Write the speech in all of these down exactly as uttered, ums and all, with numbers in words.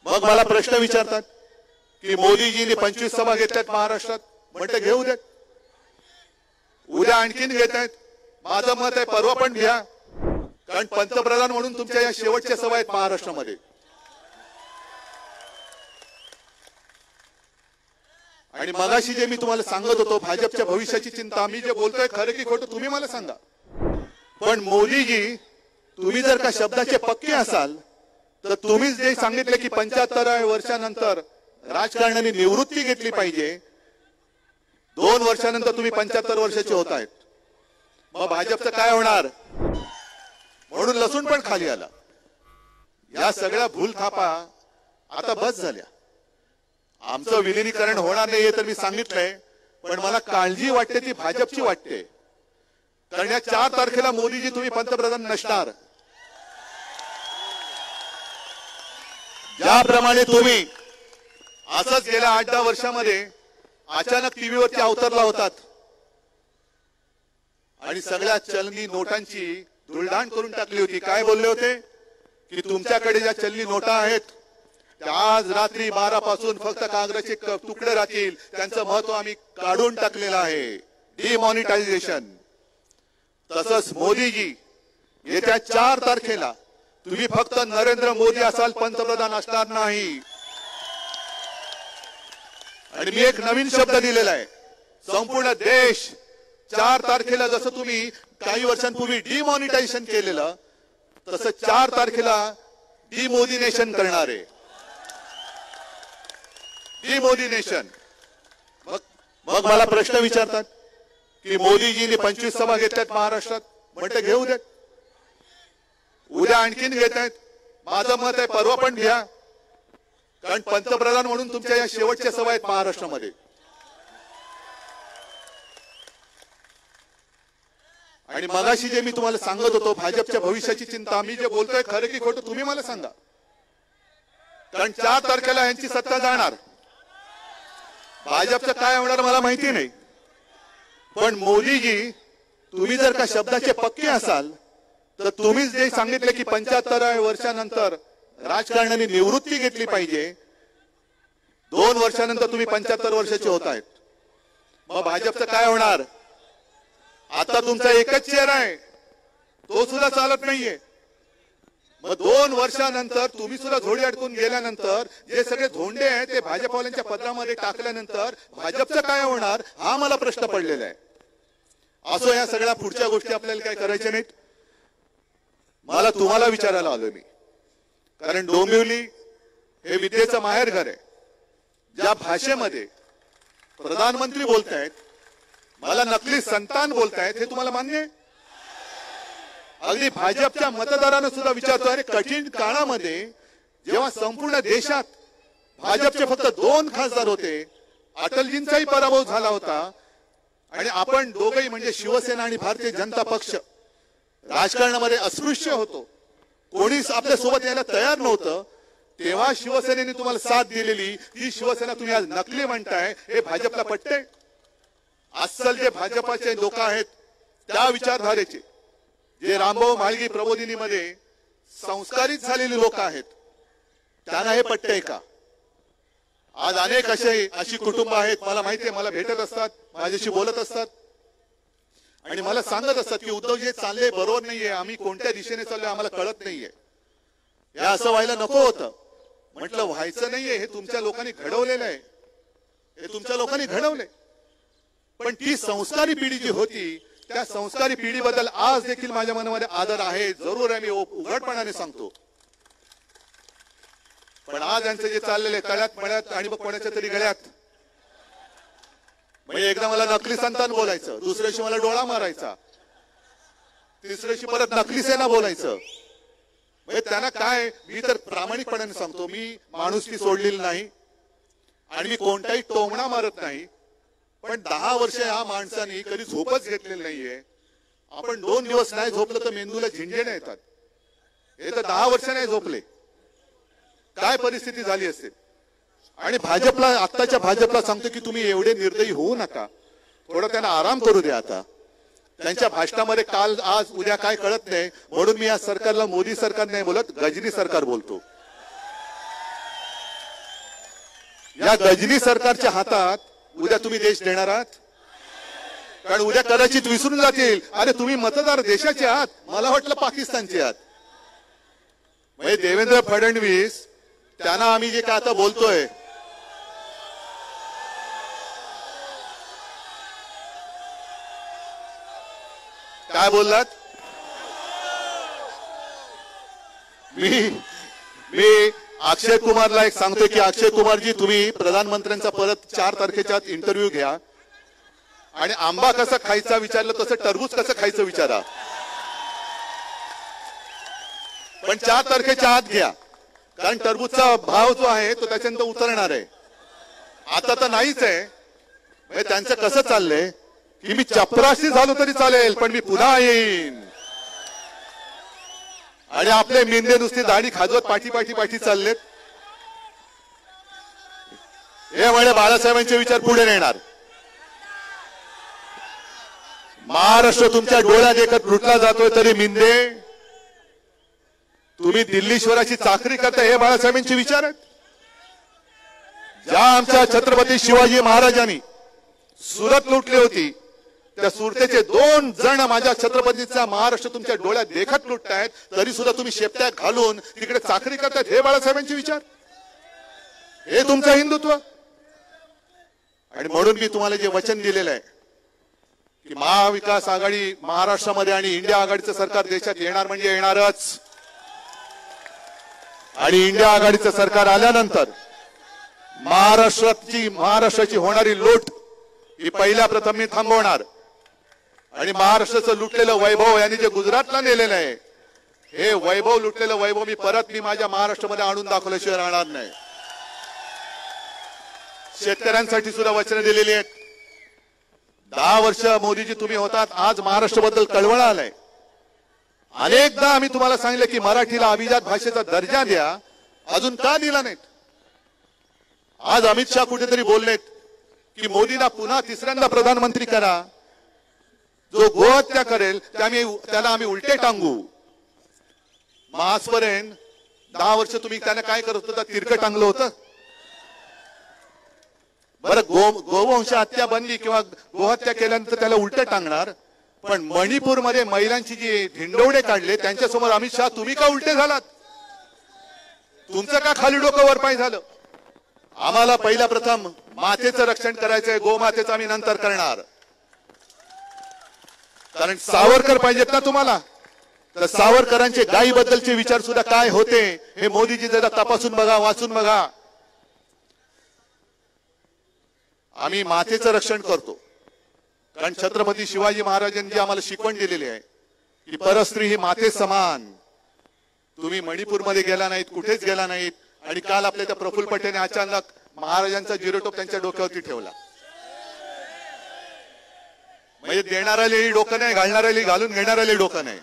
मग मला प्रश्न विचारतात की मोदीजींनी पंचवीस सभा घेतल्यात महाराष्ट्रात, म्हणते घेऊ देत, उद्या आणखीन घेत आहेत. माझं मत आहे परवा पण घ्या, कारण पंतप्रधान म्हणून तुमच्या या शेवटच्या सभा आहेत महाराष्ट्रामध्ये. आणि मगाशी जे मी तुम्हाला सांगत होतो भाजपच्या भविष्याची चिंता, मी जे बोलतोय खरं की खोटं तुम्ही मला सांगा. पण मोदीजी तुम्ही जर का शब्दाचे पक्के असाल तर तुम्हीच जे सांगितले की पंच्याहत्तराव्या वर्षानंतर राजकारणाने निवृत्ती घेतली पाहिजे, दोन वर्षानंतर तुम्ही पंच्याहत्तर वर्षाचे होत आहेत, मग भाजपचं काय होणार? म्हणून लसूण पण खाली आला. या सगळ्या भूलथापा आता बस झाल्या. आमचं विलिनीकरण होणार नाहीये तर मी सांगितलंय, पण मला काळजी वाटते ती भाजपची वाटते. कारण या चार तारखेला मोदीजी तुम्ही पंतप्रधान नसणार. ज्याप्रमाणे तुम्ही असंच गेल्या आठ दहा वर्षामध्ये अचानक टीव्हीवरती अवतरला होतात आणि सगळ्या चलनी नोटांची धुळदाण करून टाकली होती. काय बोलले होते की तुमच्याकडे ज्या चलनी नोटा आहेत त्या आज रात्री बारा पासून फक्त कागदाचे तुकडे राहतील, त्यांचं महत्व आम्ही काढून टाकलेलं आहे, डिमॉनिटायझेशन. तसंच मोदीजी येत्या चार तारखेला तुम्ही फक्त नरेंद्र मोदी असाल, पंतप्रधान असणार नाही. आणि मी एक नवीन शब्द दिलेला आहे, संपूर्ण देश चार तारखेला जसं तुम्ही काही वर्षांपूर्वी डिमॉनिटायझेशन केलेलं तसं चार तारखेला डिमोदिनेशन करणार आहे. डिमोदिनेशन. मग मग मला प्रश्न विचारतात की मोदीजींनी पंचवीस सभा घेतल्यात महाराष्ट्रात, म्हणते घेऊ देत, उद्या आणखीन घेत आहेत. माझं मत आहे परवा पण घ्या, कारण पंतप्रधान म्हणून तुमच्या या शेवटच्या सभा आहेत महाराष्ट्रामध्ये. आणि मगाशी जे मी तुम्हाला सांगत होतो भाजपच्या भविष्याची चिंता, मी जे बोलतोय खरं की खोटं तुम्ही मला सांगा. कारण चार तारखेला यांची सत्ता जाणार. भाजपचं काय होणार मला माहिती नाही, पण मोदीजी तुम्ही जर का शब्दाचे पक्के असाल तर तुम्हीच जे सांगितले की पंच्याहत्तराव्या वर्षानंतर राजकारणाने निवृत्ती घेतली पाहिजे, दोन वर्षानंतर तुम्ही पंच्याहत्तर वर्षाचे होत आहेत, मग भाजपचं काय होणार? आता तुमचा एकच चेहरा आहे, तो सुद्धा चालत नाहीये. मग दोन वर्षानंतर तुम्ही सुद्धा झोडी अडकून गेल्यानंतर जे सगळे धोंडे आहेत ते भाजपवाल्यांच्या पदरामध्ये टाकल्यानंतर भाजपचं काय होणार हा मला प्रश्न पडलेला आहे. असो, या सगळ्या पुढच्या गोष्टी आपल्याला काय करायच्या नाहीत. मला तुम्हाला विचारायला आलोय मी, कारण डोंबिवली हे विद्येचं माहेर घर आहे. ज्या भाषेमध्ये प्रधानमंत्री बोलतायत, मला नकली संतान बोलतायत, हे तुम्हाला मान्य आहे? अगदी भाजपच्या मतदारांना सुद्धा विचारतो, अरे कठीण काळामध्ये जेव्हा संपूर्ण देशात भाजपचे फक्त दोन खासदार होते, अटलजींचाही पराभव झाला होता आणि आपण दोघंही म्हणजे शिवसेना आणि भारतीय जनता पक्ष राजकारणामध्ये अस्पृश्य होतो, कोणीच आपल्या सोबत यायला तयार नव्हतं, तेव्हा शिवसेनेने तुम्हाला साथ दिलेली ती शिवसेना तुम्ही आज नकली म्हणताय, हे भाजपला पटते? अस्सल जे भाजपाचे लोक आहेत त्या विचारधारेचे, जे रामभाऊ म्हाळगी प्रबोधिनीमध्ये संस्कारित झालेली लोक आहेत, त्यांना हे पटतंय का? आज अनेक असे अशी कुटुंब आहेत, मला माहितीये, मला भेटत असतात, माझ्याशी बोलत असतात आणि मला सांगत असतात की उद्धव जे चालले बरोबर नाहीये, आम्ही कोणत्या दिशेने चाललोय आम्हाला कळत नाहीये. हे असं व्हायला नको होतं. म्हटलं व्हायचं नाहीये, हे तुमच्या लोकांनी घडवलेलं आहे, हे तुमच्या लोकांनी घडवले. पण ती संस्कारी पिढी जी होती त्या संस्कारी पिढीबद्दल आज देखील माझ्या मनामध्ये आदर आहे, जरूर आहे, मी उघडपणाने सांगतो. पण आज यांचे जे चाललेले तळ्यात मळ्यात आणि मग कोणाच्या तरी गळ्यात, म्हणजे एकदा मला नकली संतान बोलायचं, दुसऱ्याशी मला डोळा मारायचा, तिसऱ्याशी परत नकली सेना बोलायचं. म्हणजे त्यांना काय, मी तर प्रामाणिकपणाने सांगतो, मी माणुसकी सोडलेली नाही आणि मी कोणताही टोमणा मारत नाही. पण दहा वर्ष ह्या माणसाने कधी झोपच घेतलेली नाहीये. आपण दोन दिवस नाही झोपलं तर मेंदूला झिंजेण्या येतात, हे तर दहा वर्ष नाही झोपले, काय परिस्थिती झाली असेल. आणि भाजपला, आत्ताच्या भाजपला सांगतो की तुम्ही एवढे निर्दयी होऊ नका, थोडं त्यांना आराम करू द्या. आता त्यांच्या भाषणामध्ये काल आज उद्या काय कळत नाही, म्हणून मी या सरकारला मोदी सरकार नाही बोलत, गजनी सरकार बोलतो. या गजनी सरकारच्या हातात उद्या तुम्ही देश देणार आहात? कारण उद्या कदाचित विसरून जातील, अरे तुम्ही मतदार देशाचे आहात, मला वाटलं पाकिस्तानचे आहात. म्हणजे देवेंद्र फडणवीस त्यांना आम्ही जे काय आता बोलतोय, काय बोललात? मी मी अक्षय कुमारला एक सांगतोय की अक्षय कुमारजी, तुम्ही प्रधानमंत्र्यांचा परत चार तारखेच्या आत इंटरव्ह्यू घ्या आणि आंबा कसा खायचा विचारलं तसं टरबूज कसं खायचं विचारा, पण चार तारखेच्या आत घ्या. कारण टरबूजचा भाव जो आहे तो त्याच्यानंतर उतरणार आहे, आता तर नाहीच आहे. म्हणजे त्यांचं कसं चाललंय की मी चपराशी झालो तरी चालेल पण मी पुन्हा येईन, आणि आपले मेंदे नुसते दाढी खाजवत पाठी पाठी पाठी चाललेत. हे म्हणे बाळासाहेबांचे विचार पुढे नेणार. महाराष्ट्र तुमच्या डोळ्यात एकत लुटला जातोय तरी मिंदे तुम्ही दिल्लीश्वराची चाकरी करता, हे बाळासाहेबांचे विचार आहेत. ज्या आमच्या छत्रपती शिवाजी महाराजांनी सुरत लुटली होती, त्या सुरतेचे दोन जण माझ्या छत्रपतीचा महाराष्ट्र तुमच्या डोळ्यात देखत लुटतायत, तरी सुद्धा तुम्ही शेपट्या घालून तिकडे चाकरी करतायत, हे बाळासाहेबांचे विचार, हे तुमचं हिंदुत्व. आणि म्हणून मी तुम्हाला जे वचन दिलेलं आहे की महाविकास आघाडी महाराष्ट्रामध्ये आणि इंडिया आघाडीचं सरकार देशात येणार म्हणजे येणारच. आणि इंडिया आघाडीचं सरकार आल्यानंतर महाराष्ट्राची महाराष्ट्राची होणारी लूट ही पहिल्या प्रथम मी थांबवणार. आणि महाराष्ट्राचं लुटलेलं वैभव यांनी जे गुजरातला नेलेलं आहे, हे वैभव लुटलेलं वैभव मी परत मी माझ्या महाराष्ट्रामध्ये आणून दाखवल्याशिवाय राहणार नाही. शेतकऱ्यांसाठी सुद्धा वचनं दिलेली आहेत. दहा वर्ष मोदीजी तुम्ही होतात, आज महाराष्ट्राबद्दल कळवळ आलंय. अनेकदा आम्ही तुम्हाला सांगितलं की मराठीला अभिजात भाषेचा दर्जा द्या, अजून का दिला नाहीत? आज अमित शहा कुठेतरी बोललेत की मोदींना पुन्हा तिसऱ्यांदा प्रधानमंत्री करा, जो गोहत्या करेल त्याला आम्ही उलटे टांगू. मग आजपर्यंत दहा वर्ष तुम्ही त्याला काय करत होता? तिरकं टांगलं होतं. बरं, गो गोवंश हत्या बनली किंवा गोहत्या केल्यानंतर त्याला उलट टांगणार, पण मणिपूरमध्ये महिलांची जी धिंडवडे काढले त्यांच्यासमोर अमित शहा तुम्ही का उलटे झालात? तुमचं का खाली डोकं वर पाय झालं? आम्हाला पहिल्या प्रथम मातेचं रक्षण करायचंय, गोमातेचं आम्ही नंतर करणार. कारण सावरकर पाहिजेत ना तुम्हाला, तर सावरकरांचे गायीबद्दलचे विचार सुद्धा काय होते हे मोदीजी जरा तपासून बघा, वाचून बघा. आम्ही मातेचं रक्षण करतो कारण छत्रपती शिवाजी महाराजांनी आम्हाला शिकवण दिलेली आहे की परस्त्री ही माते समान. तुम्ही मणिपूरमध्ये गेला नाहीत, कुठेच गेला नाहीत, आणि काल आपल्या त्या प्रफुल्ल पटेलने अचानक महाराजांचा जिरोटोप त्यांच्या डोक्यावरती ठेवला. म्हणजे देणाऱ्याला डोकं नाही, घालणाऱ्याला घालून घेणाऱ्याला डोकं नाही.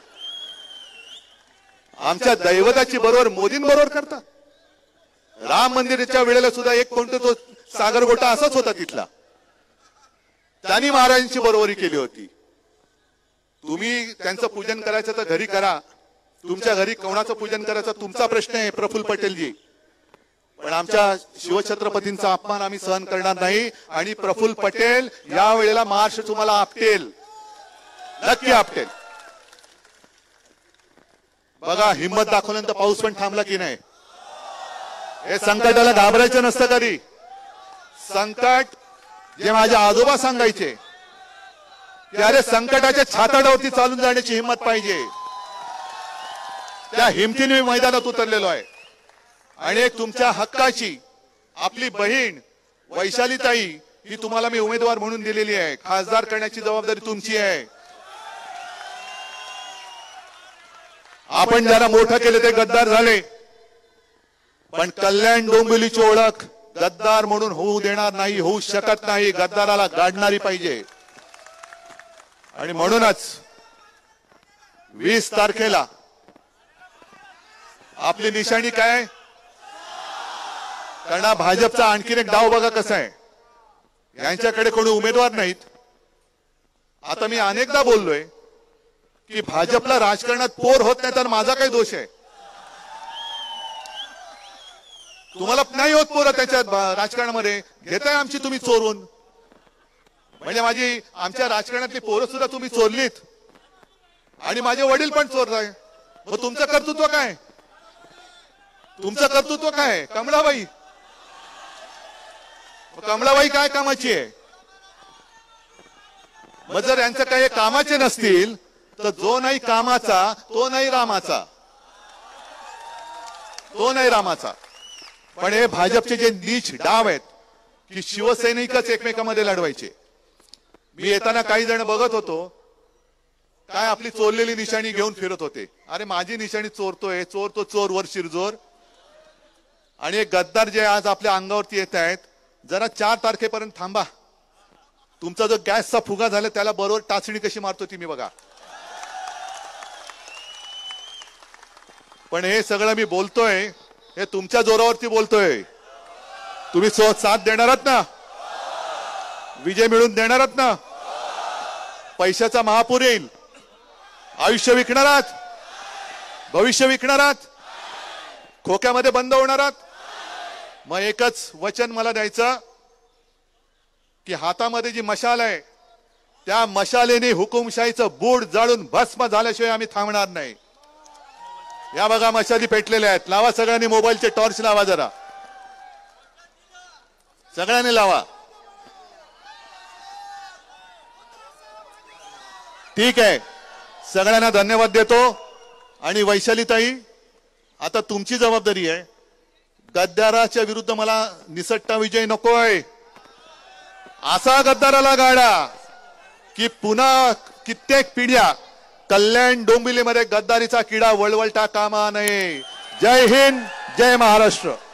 आमच्या दैवताची बरोबर मोदींबरोबर करता. राम मंदिराच्या वेळेला सुद्धा एक कोणता तो सागरगोटा असाच होता तिथला, त्यांनी महाराजांची बरोबरी केली होती. तुम्ही त्यांचं पूजन करायचं तर घरी करा, तुमच्या घरी कोणाचं पूजन करायचं तुमचा प्रश्न आहे प्रफुल्ल पटेलजी, पण आमच्या शिवछत्रपतींचा अपमान आम्ही सहन करणार नाही. आणि प्रफुल्ल पटेल या वेळेला महाराष्ट्र तुम्हाला आपटेल, नक्की आपटेल. बघा, हिंमत दाखवल्यानंतर पाऊस पण थांबला की नाही. हे संकटाला घाबरायचं नसतं कधी. संकट जे माझे आजोबा सांगायचे की अरे संकटाच्या छाताडावरती चालून जाण्याची हिंमत पाहिजे, त्या हिमतीने मी मैदानात उतरलेलो आहे. आणि एक तुमच्या हक्काची आपली बहीण वैशालीताई ही तुम्हाला मी उमेदवार म्हणून दिलेली आहे. खासदार करण्याची जबाबदारी तुमची आहे. आपण ज्याला मोठं केले ते गद्दार झाले, पण कल्याण डोंबिवलीची ओळख गद्दार म्हणून होऊ देणार नाही, होऊ शकत नाही. गद्दाराला गाडणारी पाहिजे. आणि म्हणूनच वीस तारखेला आपली निशाणी काय? कारण भाजपचा आणखीन एक डाव बघा कसा आहे. यांच्याकडे कोणी उमेदवार नाहीत. आता मी अनेकदा बोललोय की भाजपला राजकारणात पोर होत नाही तर माझा काय दोष आहे? तुम्हाला नाही होत पोरं त्याच्यात राजकारणामध्ये घेताय आमची तुम्ही चोरून. म्हणजे माझी आमच्या राजकारणातली पोरं सुद्धा तुम्ही चोरलीत आणि माझे वडील पण चोरताय. मग तुमचं कर्तृत्व काय? तुमचं कर्तृत्व काय? कमळाबाई, कमळाबाई काय कामाची आहे? मग जर यांचं काही कामाचे नसतील तर जो नाही कामाचा तो नाही रामाचा, तो नाही रामाचा. पण हे भाजपचे जे नीच डाव आहेत की शिवसैनिकच एकमेकांमध्ये लढवायचे. मी येताना काही जण बघत होतो काय आपली चोरलेली निशाणी घेऊन फिरत होते. अरे माझी निशाणी चोरतोय, चोर तो चोर वर शिरजोर. आणि एक गद्दार जे आज आपल्या अंगावरती येत आहेत, जरा चार तारखेपर्यंत थांबा. तुमचा जो गॅसचा फुगा झाला त्याला बरोबर टाचणी कशी मारतो ती मी बघा. पण हे सगळं मी बोलतोय हे तुमच्या जोरावरती बोलतोय. तुम्ही साथ देणार आहात ना? विजय मिळून देणार आहात ना? पैशाचा महापूर येईल, आयुष्य विकणार आहात, भविष्य विकणार आहात, खोक्यामध्ये बंद होणार आहात. मग एकच वचन मला द्यायचं की हातामध्ये जी मशाल आहे त्या मशालेने हुकुमशाहीचं बूड जाळून भस्म झाल्याशिवाय आम्ही थांबणार नाही. या बघा मशाली पेटलेल्या आहेत. लावा सगळ्यांनी मोबाईलचे टॉर्च लावा, जरा सगळ्यांनी लावा. ठीक आहे, सगळ्यांना धन्यवाद देतो. आणि वैशालीताई, आता तुमची जबाबदारी आहे. गद्दाराच्या विरुद्ध मला निसट्टा विजय नकोय. असा गद्दाराला गाडा की पुन्हा कित्येक पिढ्या कल्याण डोंबिवलीमध्ये गद्दारीचा किडा वळवळता कामा नये. जय हिंद, जय महाराष्ट्र.